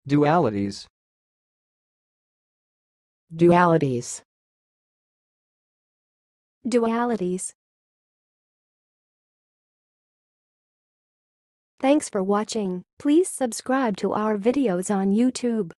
Dualities. Dualities. Dualities. Thanks for watching. Please subscribe to our videos on YouTube.